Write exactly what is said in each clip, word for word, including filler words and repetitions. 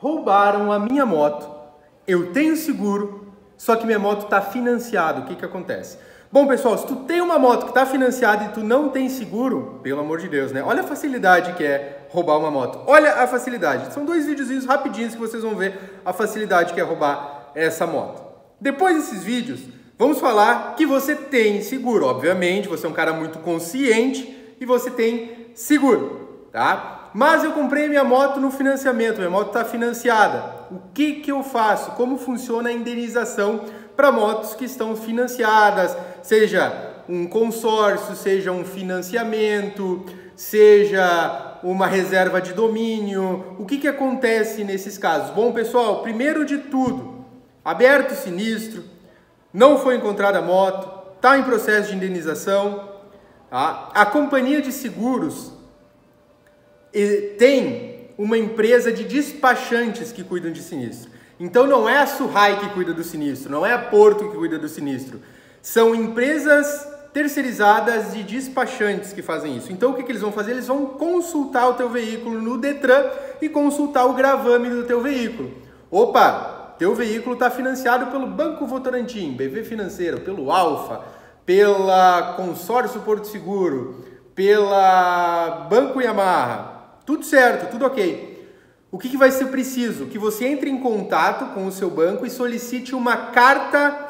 roubaram a minha moto, eu tenho seguro, só que minha moto está financiada. O que que acontece? Bom, pessoal, se tu tem uma moto que está financiada e tu não tem seguro, pelo amor de Deus, né? Olha a facilidade que é roubar uma moto. Olha a facilidade. São dois videozinhos rapidinhos que vocês vão ver a facilidade que é roubar essa moto. Depois desses vídeos, vamos falar que você tem seguro. Obviamente, você é um cara muito consciente e você tem seguro, tá? Mas eu comprei minha moto no financiamento, minha moto está financiada. O que que eu faço? Como funciona a indenização para motos que estão financiadas, seja um consórcio, seja um financiamento, seja uma reserva de domínio? O que que acontece nesses casos? Bom, pessoal, primeiro de tudo, aberto o sinistro, não foi encontrada a moto, está em processo de indenização, tá? A companhia de seguros tem uma empresa de despachantes que cuidam de sinistro. Então não é a Surrai que cuida do sinistro, não é a Porto que cuida do sinistro. São empresas terceirizadas de despachantes que fazem isso. Então o que que eles vão fazer? Eles vão consultar o teu veículo no Detran e consultar o gravame do teu veículo. Opa, teu veículo está financiado pelo Banco Votorantim, B V Financeiro, pelo Alfa, pela Consórcio Porto Seguro, pela Banco Yamaha. Tudo certo, tudo ok. O que que vai ser preciso? Que você entre em contato com o seu banco e solicite uma carta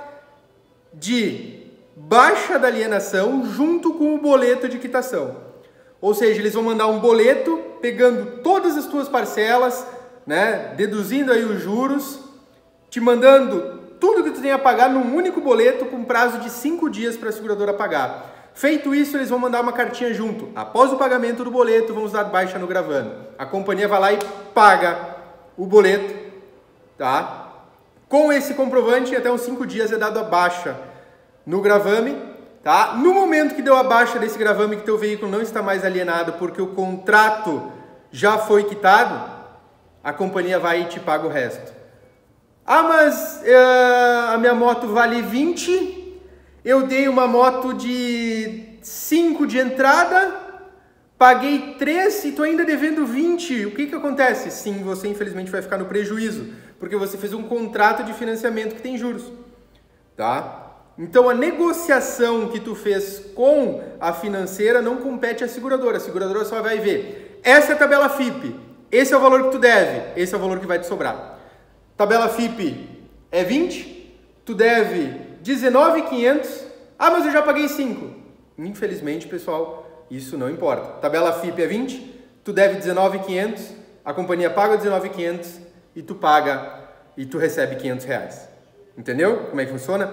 de baixa da alienação junto com o boleto de quitação. Ou seja, eles vão mandar um boleto pegando todas as tuas parcelas, né, deduzindo aí os juros, te mandando tudo que tu tem a pagar num único boleto com prazo de cinco dias para a seguradora pagar. Feito isso, eles vão mandar uma cartinha junto. Após o pagamento do boleto, vamos dar baixa no gravame. A companhia vai lá e paga o boleto, tá? Com esse comprovante, até uns cinco dias é dado a baixa no gravame, tá? No momento que deu a baixa desse gravame, que teu veículo não está mais alienado porque o contrato já foi quitado, a companhia vai e te paga o resto. Ah, mas uh, a minha moto vale vinte, eu dei uma moto de cinco de entrada, paguei três e estou ainda devendo vinte. O que que acontece? Sim, você infelizmente vai ficar no prejuízo, porque você fez um contrato de financiamento que tem juros, tá? Então a negociação que tu fez com a financeira não compete à seguradora. A seguradora só vai ver, essa é a tabela F I P, esse é o valor que tu deve, esse é o valor que vai te sobrar. Tabela F I P é vinte, tu deve dezenove mil e quinhentos, ah, mas eu já paguei cinco. Infelizmente, pessoal, isso não importa. Tabela F I P é vinte, tu deve dezenove mil e quinhentos, a companhia paga dezenove mil e quinhentos e tu paga e tu recebe quinhentos reais. Entendeu como é que funciona?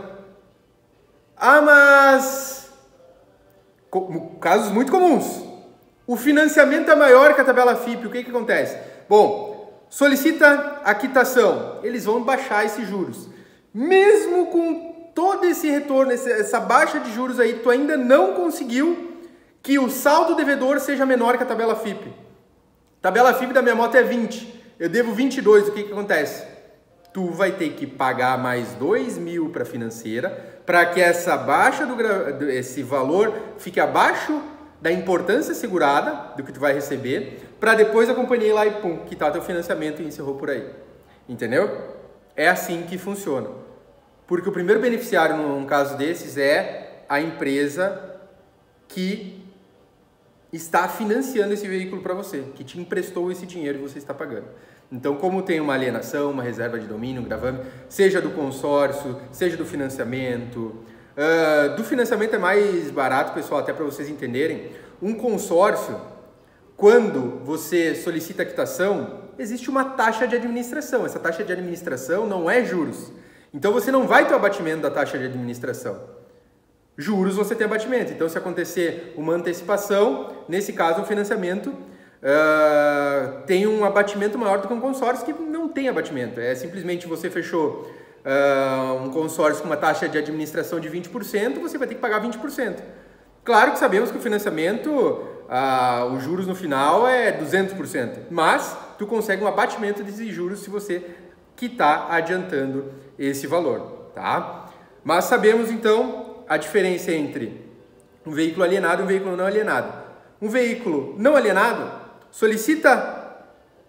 Ah, mas casos muito comuns. O financiamento é maior que a tabela F I P, o que que acontece? Bom, solicita a quitação, eles vão baixar esses juros. Mesmo com todo esse retorno, essa baixa de juros aí, tu ainda não conseguiu que o saldo devedor seja menor que a tabela F I P. Tabela F I P da minha moto é vinte, eu devo vinte e dois, o que que acontece? Tu vai ter que pagar mais dois mil para a financeira, para que essa baixa do esse valor fique abaixo da importância segurada do que tu vai receber, para depois a companhia ir lá e pum, quitar teu financiamento e encerrou por aí. Entendeu? É assim que funciona. Porque o primeiro beneficiário num caso desses é a empresa que está financiando esse veículo para você, que te emprestou esse dinheiro e você está pagando. Então, como tem uma alienação, uma reserva de domínio, um gravame, seja do consórcio, seja do financiamento, uh, do financiamento é mais barato, pessoal, até para vocês entenderem. Um consórcio, quando você solicita a quitação, existe uma taxa de administração. Essa taxa de administração não é juros. Então você não vai ter o abatimento da taxa de administração. Juros você tem abatimento. Então se acontecer uma antecipação, nesse caso o financiamento uh, tem um abatimento maior do que um consórcio que não tem abatimento. É simplesmente você fechou uh, um consórcio com uma taxa de administração de vinte por cento, você vai ter que pagar vinte por cento. Claro que sabemos que o financiamento, uh, os juros no final é duzentos por cento, mas tu consegue um abatimento desses juros se você quitar adiantando esse valor, tá? Mas sabemos então a diferença entre um veículo alienado e um veículo não alienado. Um veículo não alienado solicita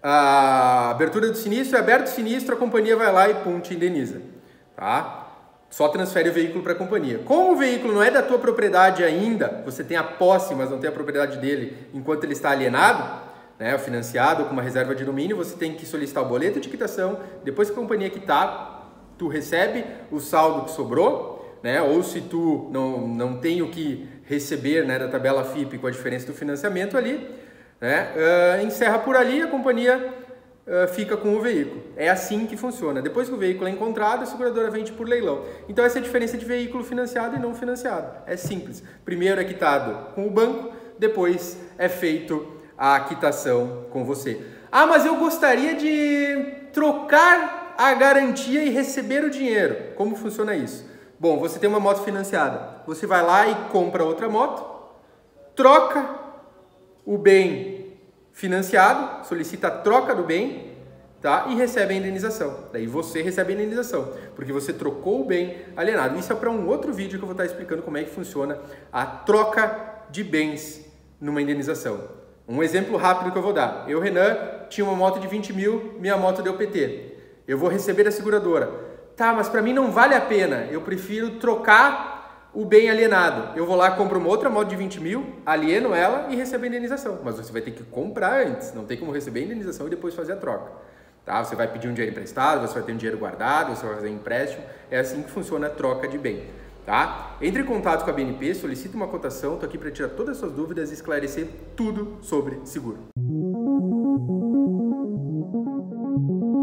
a abertura do sinistro, é aberto o sinistro, a companhia vai lá e pum, te indeniza, tá? Só transfere o veículo para a companhia. Como o veículo não é da tua propriedade ainda, você tem a posse, mas não tem a propriedade dele enquanto ele está alienado, né, financiado com uma reserva de domínio, você tem que solicitar o boleto de quitação. Depois que a companhia quitar, tu recebe o saldo que sobrou, né, ou se tu não, não tem o que receber, né, da tabela F I P com a diferença do financiamento ali, né, uh, encerra por ali, a companhia Uh, fica com o veículo. É assim que funciona. Depois que o veículo é encontrado, a seguradora vende por leilão. Então essa é a diferença de veículo financiado e não financiado. É simples. Primeiro é quitado com o banco, depois é feito a quitação com você. Ah, mas eu gostaria de trocar a garantia e receber o dinheiro. Como funciona isso? Bom, você tem uma moto financiada. Você vai lá e compra outra moto, troca o bem financiado, solicita a troca do bem, tá? E recebe a indenização. Daí você recebe a indenização, porque você trocou o bem alienado. Isso é para um outro vídeo que eu vou estar explicando como é que funciona a troca de bens numa indenização. Um exemplo rápido que eu vou dar. Eu, Renan, tinha uma moto de vinte mil, minha moto deu P T. Eu vou receber da seguradora. Tá, mas para mim não vale a pena. Eu prefiro trocar o bem alienado. Eu vou lá, compro uma outra moto de vinte mil, alieno ela e recebo a indenização. Mas você vai ter que comprar antes, não tem como receber a indenização e depois fazer a troca. Tá? Você vai pedir um dinheiro emprestado, você vai ter um dinheiro guardado, você vai fazer um empréstimo. É assim que funciona a troca de bem. Tá? Entre em contato com a B N P, solicita uma cotação, estou aqui para tirar todas as suas dúvidas e esclarecer tudo sobre seguro.